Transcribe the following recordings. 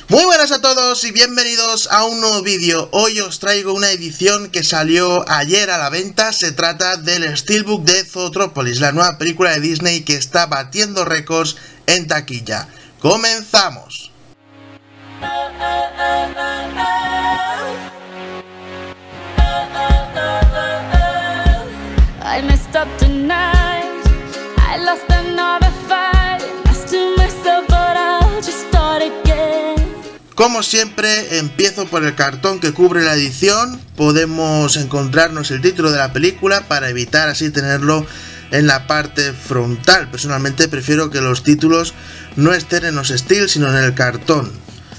Muy buenas a todos y bienvenidos a un nuevo vídeo. Hoy os traigo una edición que salió ayer a la venta. Se trata del Steelbook de Zootropolis, la nueva película de Disney que está batiendo récords en taquilla. ¡Comenzamos! I messed up tonight. I lost another fight. Lost to myself, but I'll just start again. Como siempre, empiezo por el cartón que cubre la edición. Podemos encontrarnos el título de la película para evitar así tenerlo en la parte frontal. Personalmente prefiero que los títulos no estén en los stills, sino en el cartón.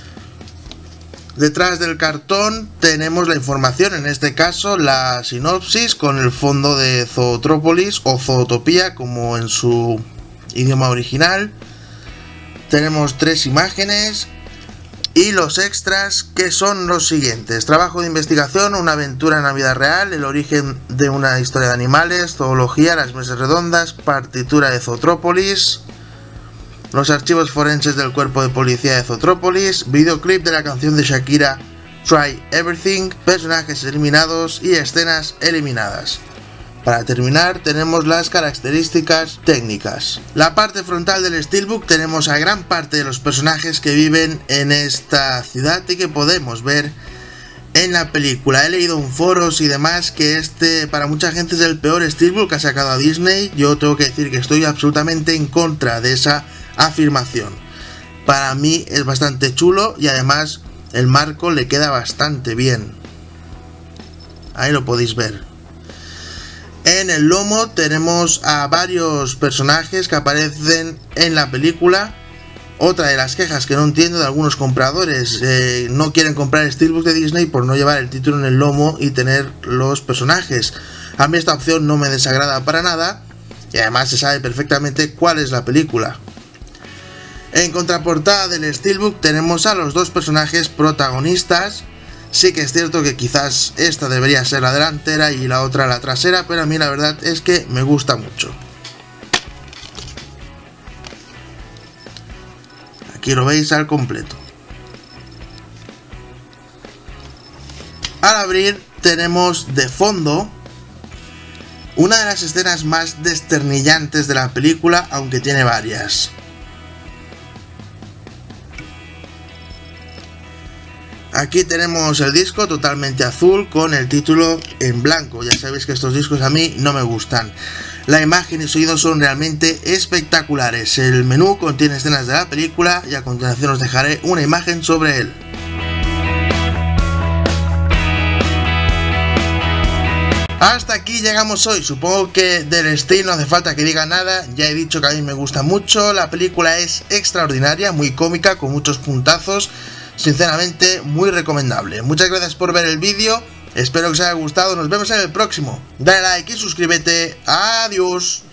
Detrás del cartón tenemos la información, en este caso la sinopsis con el fondo de Zootropolis o Zootopía como en su idioma original. Tenemos 3 imágenes y los extras, que son los siguientes: trabajo de investigación, una aventura en la vida real, el origen de una historia de animales, zoología, las mesas redondas, partitura de Zootropolis, los archivos forenses del cuerpo de policía de Zootropolis, videoclip de la canción de Shakira Try Everything, personajes eliminados y escenas eliminadas. Para terminar tenemos las características técnicas. La parte frontal del Steelbook tenemos a gran parte de los personajes que viven en esta ciudad y que podemos ver en la película. He leído en foros y demás que para mucha gente es el peor Steelbook que ha sacado a Disney. Yo tengo que decir que estoy absolutamente en contra de esa afirmación. Para mí es bastante chulo y además el marco le queda bastante bien. Ahí lo podéis ver. En el lomo tenemos a varios personajes que aparecen en la película. Otra de las quejas que no entiendo de algunos compradores, no quieren comprar el Steelbook de Disney por no llevar el título en el lomo y tener los personajes. A mí esta opción no me desagrada para nada y además se sabe perfectamente cuál es la película. En contraportada del Steelbook tenemos a los 2 personajes protagonistas. Sí que es cierto que quizás esta debería ser la delantera y la otra la trasera, pero a mí la verdad es que me gusta mucho. Aquí lo veis al completo. Al abrir tenemos de fondo una de las escenas más desternillantes de la película, aunque tiene varias. Aquí tenemos el disco totalmente azul con el título en blanco. Ya sabéis que estos discos a mí no me gustan. La imagen y sonido son realmente espectaculares. El menú contiene escenas de la película y a continuación os dejaré una imagen sobre él. Hasta aquí llegamos hoy. Supongo que del Steel no hace falta que diga nada. Ya he dicho que a mí me gusta mucho. La película es extraordinaria, muy cómica, con muchos puntazos. Sinceramente, muy recomendable. Muchas gracias por ver el vídeo. Espero que os haya gustado. Nos vemos en el próximo. Dale like y suscríbete. Adiós.